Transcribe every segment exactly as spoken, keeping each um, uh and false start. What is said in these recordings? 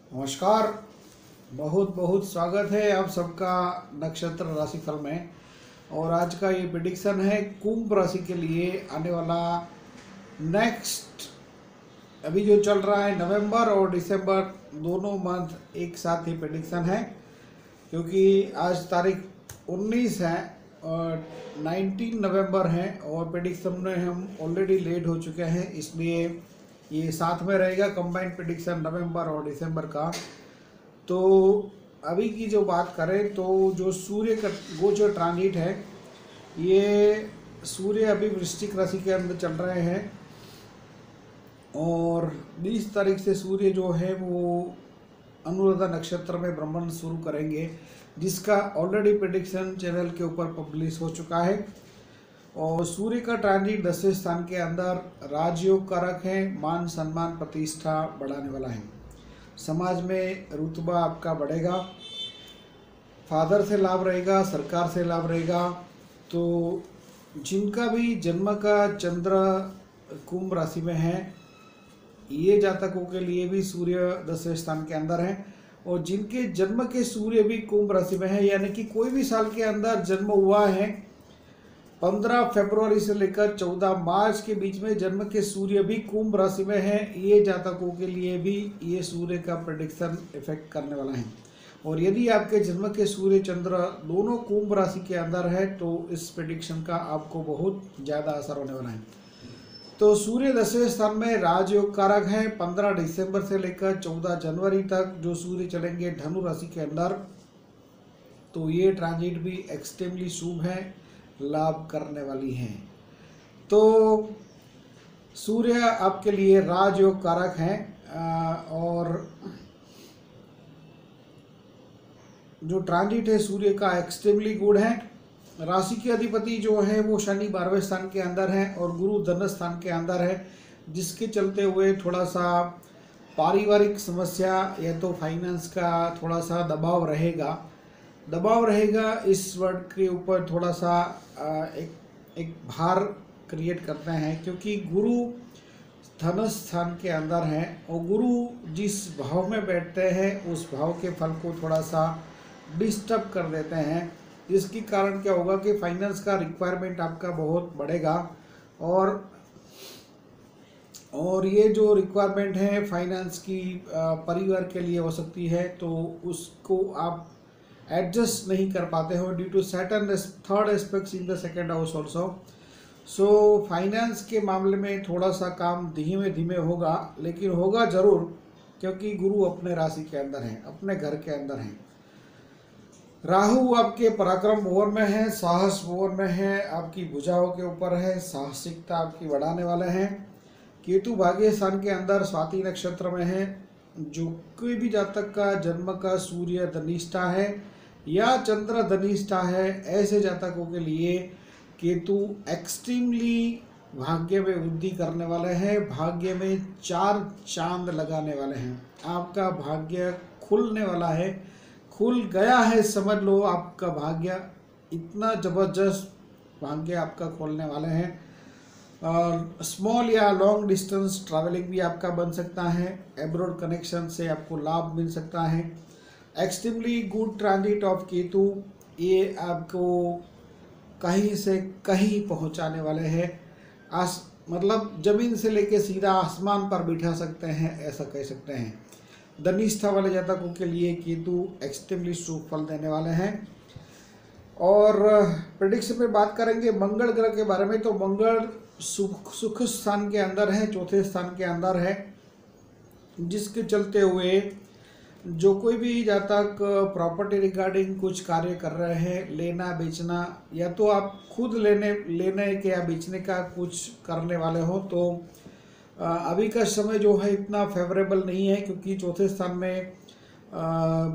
नमस्कार। बहुत बहुत स्वागत है आप सबका नक्षत्र राशिफल में। और आज का ये प्रेडिक्शन है कुंभ राशि के लिए आने वाला नेक्स्ट, अभी जो चल रहा है नवंबर और दिसंबर दोनों मंथ एक साथ ही प्रेडिक्शन है, क्योंकि आज तारीख उन्नीस है और उन्नीस नवंबर है और प्रेडिक्शन में हम ऑलरेडी लेट हो चुके हैं, इसलिए ये साथ में रहेगा कंबाइंड प्रेडिक्शन नवंबर और दिसंबर का। तो अभी की जो बात करें तो जो सूर्य का वो जो ट्रांजिट है, ये सूर्य अभी वृश्चिक राशि के अंदर चल रहे हैं और बीस तारीख से सूर्य जो है वो अनुराधा नक्षत्र में भ्रमण शुरू करेंगे, जिसका ऑलरेडी प्रेडिक्शन चैनल के ऊपर पब्लिश हो चुका है। और सूर्य का ट्रांजिट दसवें स्थान के अंदर राजयोग कारक है, मान सम्मान प्रतिष्ठा बढ़ाने वाला है। समाज में रुतबा आपका बढ़ेगा, फादर से लाभ रहेगा, सरकार से लाभ रहेगा। तो जिनका भी जन्म का चंद्र कुंभ राशि में है, ये जातकों के लिए भी सूर्य दसवें स्थान के अंदर है। और जिनके जन्म के सूर्य भी कुंभ राशि में है, यानी कि कोई भी साल के अंदर जन्म हुआ है, पंद्रह फरवरी से लेकर चौदह मार्च के बीच में जन्म के सूर्य भी कुंभ राशि में है, ये जातकों के लिए भी ये सूर्य का प्रेडिक्शन इफेक्ट करने वाला है। और यदि आपके जन्म के सूर्य चंद्र दोनों कुंभ राशि के अंदर है तो इस प्रेडिक्शन का आपको बहुत ज़्यादा असर होने वाला है। तो सूर्य दसवें स्थान में राजयोग कारक है। पंद्रह दिसंबर से लेकर चौदह जनवरी तक जो सूर्य चलेंगे धनु राशि के अंदर, तो ये ट्रांजिट भी एक्सट्रीमली शुभ है, लाभ करने वाली हैं। तो सूर्य आपके लिए राजयोग कारक है और जो ट्रांजिट है सूर्य का एक्सट्रीमली गुड है। राशि के अधिपति जो है वो शनि बारहवें स्थान के अंदर है और गुरु धन स्थान के अंदर है, जिसके चलते हुए थोड़ा सा पारिवारिक समस्या या तो फाइनेंस का थोड़ा सा दबाव रहेगा दबाव रहेगा इस वर्ड के ऊपर थोड़ा सा एक एक भार क्रिएट करते हैं, क्योंकि गुरु धन स्थान के अंदर हैं और गुरु जिस भाव में बैठते हैं उस भाव के फल को थोड़ा सा डिस्टर्ब कर देते हैं, जिसके कारण क्या होगा कि फाइनेंस का रिक्वायरमेंट आपका बहुत बढ़ेगा। और और ये जो रिक्वायरमेंट है फाइनेंस की परिवार के लिए हो सकती है, तो उसको आप एडजस्ट नहीं कर पाते हो due to Saturn third aspects in the second house also. So finance के मामले में थोड़ा सा काम धीमे धीमे होगा, लेकिन होगा जरूर, क्योंकि गुरु अपने राशि के अंदर है, अपने घर के अंदर है। राहु आपके पराक्रम ओवर में है, साहस ओवर में है, आपकी भुजाओं के ऊपर है, साहसिकता आपकी बढ़ाने वाले हैं। केतु भाग्य स्थान के अंदर स्वाति नक्षत्र में है। जो कोई भी जातक का जन्म का सूर्य धनिष्ठा है या चंद्र धनिष्ठा है, ऐसे जातकों के लिए केतु एक्सट्रीमली भाग्य में वृद्धि करने वाले हैं, भाग्य में चार चांद लगाने वाले हैं। आपका भाग्य खुलने वाला है, खुल गया है समझ लो। आपका भाग्य इतना जबरदस्त भाग्य आपका खोलने वाले हैं। स्मॉल या लॉन्ग डिस्टेंस ट्रैवलिंग भी आपका बन सकता है, एब्रॉड कनेक्शन से आपको लाभ मिल सकता है। Extremely good transit of Ketu, ये आपको कहीं से कहीं पहुंचाने वाले हैं। आस मतलब जमीन से लेके सीधा आसमान पर बिठा सकते हैं, ऐसा कह सकते हैं। धनिष्ठा वाले जातकों के लिए केतु एक्सट्रीमली शुभ फल देने वाले हैं। और प्रेडिक्शन में बात करेंगे मंगल ग्रह के बारे में, तो मंगल सुख सुख स्थान के अंदर है, चौथे स्थान के अंदर है, जिसके चलते हुए जो कोई भी जातक प्रॉपर्टी रिगार्डिंग कुछ कार्य कर रहे हैं, लेना बेचना, या तो आप खुद लेने लेने के या बेचने का कुछ करने वाले हो, तो अभी का समय जो है इतना फेवरेबल नहीं है, क्योंकि चौथे स्थान में आ,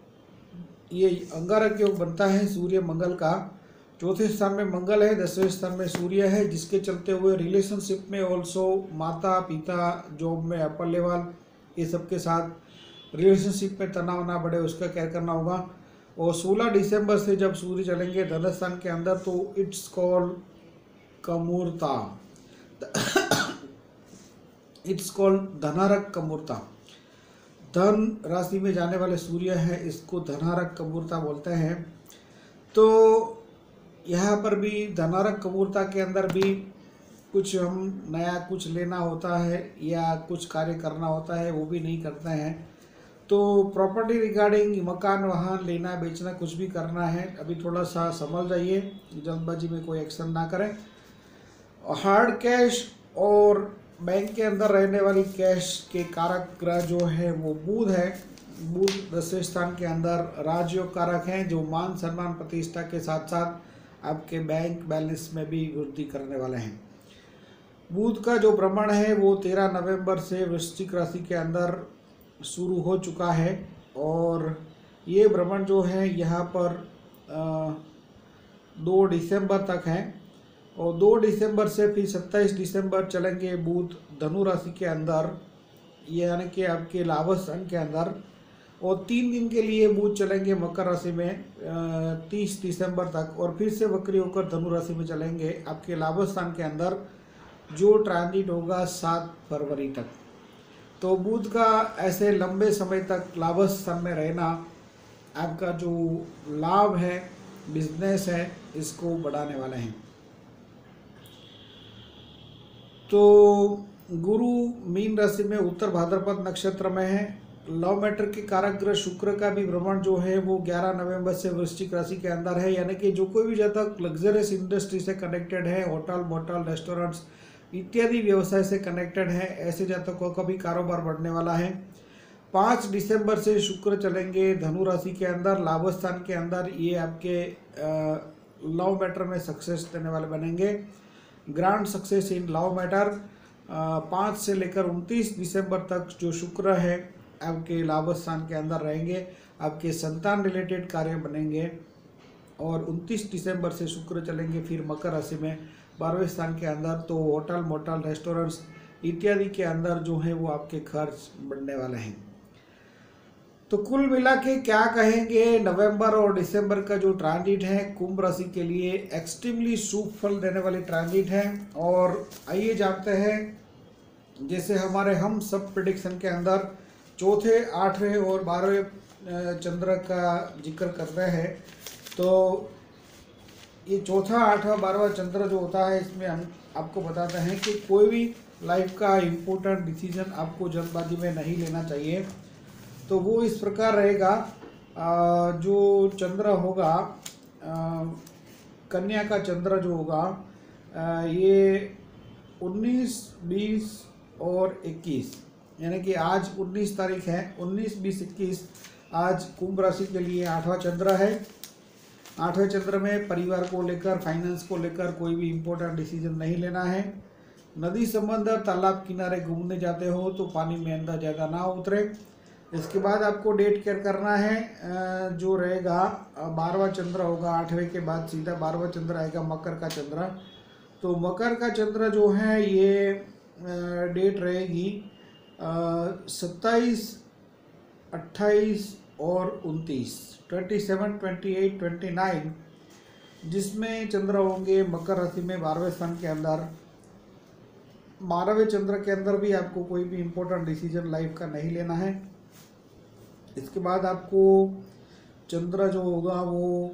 ये अंगारक योग बनता है सूर्य मंगल का। चौथे स्थान में मंगल है, दसवें स्थान में सूर्य है, जिसके चलते हुए रिलेशनशिप में ऑल्सो माता पिता, जॉब में अपर लेवल, ये सब के साथ रिलेशनशिप में तनाव ना बढ़े उसका केयर करना होगा। और सोलह दिसंबर से जब सूर्य चलेंगे धन स्थान के अंदर, तो इट्स कॉल्ड कमूरता, इट्स कॉल्ड धनारक कमूरता। धन राशि में जाने वाले सूर्य है, इसको धनारक कबूरता बोलते हैं। तो यहाँ पर भी धनारक कबूरता के अंदर भी कुछ हम नया कुछ लेना होता है या कुछ कार्य करना होता है, वो भी नहीं करते हैं। तो प्रॉपर्टी रिगार्डिंग मकान वाहन लेना बेचना कुछ भी करना है, अभी थोड़ा सा समझ जाइए, जल्दबाजी में कोई एक्शन ना करें। हार्ड कैश और बैंक के अंदर रहने वाली कैश के कारक ग्रह जो है वो बुध है। बुध दसवें स्थान के अंदर राजयोग कारक हैं, जो मान सम्मान प्रतिष्ठा के साथ साथ आपके बैंक बैलेंस में भी वृद्धि करने वाले हैं। बुध का जो भ्रमण है वो तेरह नवंबर से वृश्चिक राशि के अंदर शुरू हो चुका है और ये भ्रमण जो है यहाँ पर दो दिसंबर तक है और दो दिसंबर से फिर सत्ताईस दिसंबर चलेंगे बुध धनु राशि के अंदर, यानी कि आपके लाभस्थान के अंदर, और तीन दिन के लिए बुध चलेंगे मकर राशि में तीस दिसंबर तक और फिर से वक्री होकर धनु राशि में चलेंगे आपके लाभस्थान के अंदर, जो ट्रांजिट होगा सात फरवरी तक। तो बुध का ऐसे लंबे समय तक लाभस्थान में रहना आपका जो लाभ है, बिजनेस है, इसको बढ़ाने वाले हैं। तो गुरु मीन राशि में उत्तर भाद्रपद नक्षत्र में है। लव मैटर के कारक ग्रह शुक्र का भी भ्रमण जो है वो ग्यारह नवंबर से वृश्चिक राशि के अंदर है, यानी कि जो कोई भी जातक लग्जरियस इंडस्ट्री से कनेक्टेड है, होटल मोटल रेस्टोरेंट्स इत्यादि व्यवसाय से कनेक्टेड है, ऐसे जातकों का भी कारोबार बढ़ने वाला है। पाँच दिसंबर से शुक्र चलेंगे धनु राशि के अंदर लाभस्थान के अंदर, ये आपके लव मैटर में सक्सेस देने वाले बनेंगे। Grand success in love matter. पाँच से लेकर उनतीस दिसंबर तक जो शुक्र है आपके लाभस्थान के अंदर रहेंगे, आपके संतान रिलेटेड कार्य बनेंगे। और उनतीस दिसंबर से शुक्र चलेंगे फिर मकर राशि में बारहवें स्थान के अंदर, तो होटल मोटल रेस्टोरेंट्स इत्यादि के अंदर जो है वो आपके खर्च बढ़ने वाले हैं। तो कुल मिला के क्या कहेंगे, नवंबर और दिसंबर का जो ट्रांजिट है कुंभ राशि के लिए एक्सट्रीमली शुभ फल देने वाली ट्रांजिट है। और आइए जानते हैं, जैसे हमारे हम सब प्रेडिक्शन के अंदर चौथे आठवें और बारहवें चंद्र का जिक्र करते हैं, तो ये चौथा आठवां बारहवां चंद्र जो होता है इसमें हम आपको बताते हैं कि कोई भी लाइफ का इम्पोर्टेंट डिसीजन आपको जल्दबाजी में नहीं लेना चाहिए। तो वो इस प्रकार रहेगा, जो चंद्र होगा कन्या का चंद्र जो होगा ये उन्नीस, बीस और इक्कीस, यानी कि आज उन्नीस तारीख है, उन्नीस, बीस, इक्कीस आज कुंभ राशि के लिए आठवां चंद्र है। आठवें चंद्र में परिवार को लेकर, फाइनेंस को लेकर कोई भी इम्पोर्टेंट डिसीजन नहीं लेना है। नदी समंदर तालाब किनारे घूमने जाते हो तो पानी में अंदर ज़्यादा ना उतरे। इसके बाद आपको डेट केयर करना है, जो रहेगा बारहवां चंद्र होगा, आठवें के बाद सीधा बारहवां चंद्र आएगा मकर का चंद्र। तो मकर का चंद्र जो है ये डेट रहेगी सत्ताईस, अट्ठाईस और उनतीस, twenty seven, twenty eight, twenty nine, जिसमें चंद्र होंगे मकर राशि में बारहवें स्थान के अंदर। बारहवें चंद्र के अंदर भी आपको कोई भी इम्पोर्टेंट डिसीजन लाइफ का नहीं लेना है। इसके बाद आपको चंद्र जो होगा वो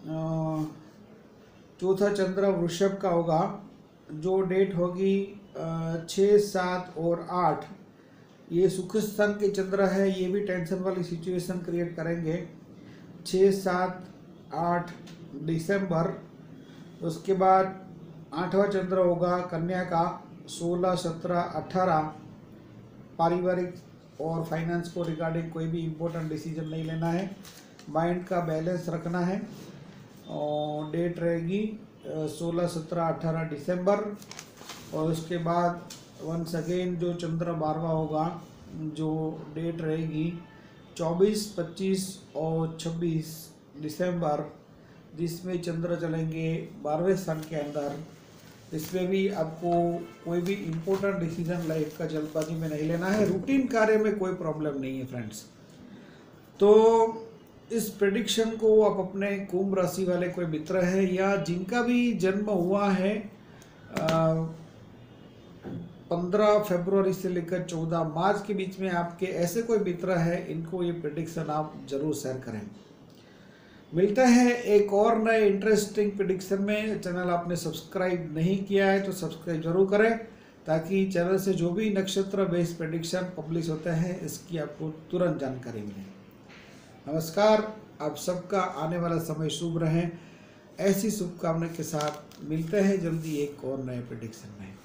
चौथा चंद्र वृषभ का होगा, जो डेट होगी छः, सात और आठ। ये सुख स्थान के चंद्र है, ये भी टेंशन वाली सिचुएशन क्रिएट करेंगे। छः, सात, आठ दिसंबर। उसके बाद आठवां चंद्र होगा कन्या का, सोलह, सत्रह, अठारह। पारिवारिक और फाइनेंस को रिगार्डिंग कोई भी इम्पोर्टेंट डिसीजन नहीं लेना है, माइंड का बैलेंस रखना है। और डेट रहेगी सोलह, सत्रह, अठारह दिसंबर। और उसके बाद वंस अगेन जो चंद्र बारहवां होगा, जो डेट रहेगी चौबीस, पच्चीस और छब्बीस दिसंबर, जिसमें चंद्र चलेंगे बारहवें स्थान के अंदर। इसमें भी आपको कोई भी इम्पोर्टेंट डिसीजन लाइफ का जल्दबाजी में नहीं लेना है। रूटीन कार्य में कोई प्रॉब्लम नहीं है फ्रेंड्स। तो इस प्रेडिक्शन को आप अपने कुंभ राशि वाले कोई मित्र है या जिनका भी जन्म हुआ है पंद्रह फरवरी से लेकर चौदह मार्च के बीच में आपके ऐसे कोई मित्र है, इनको ये प्रेडिक्शन आप जरूर शेयर करें। मिलते हैं एक और नए इंटरेस्टिंग प्रेडिक्शन में। चैनल आपने सब्सक्राइब नहीं किया है तो सब्सक्राइब जरूर करें, ताकि चैनल से जो भी नक्षत्र बेस्ड प्रेडिक्शन पब्लिश होते हैं इसकी आपको तुरंत जानकारी मिले। नमस्कार, आप सबका आने वाला समय शुभ रहे। ऐसी शुभकामना के साथ मिलते हैं जल्दी एक और नए प्रेडिक्शन में।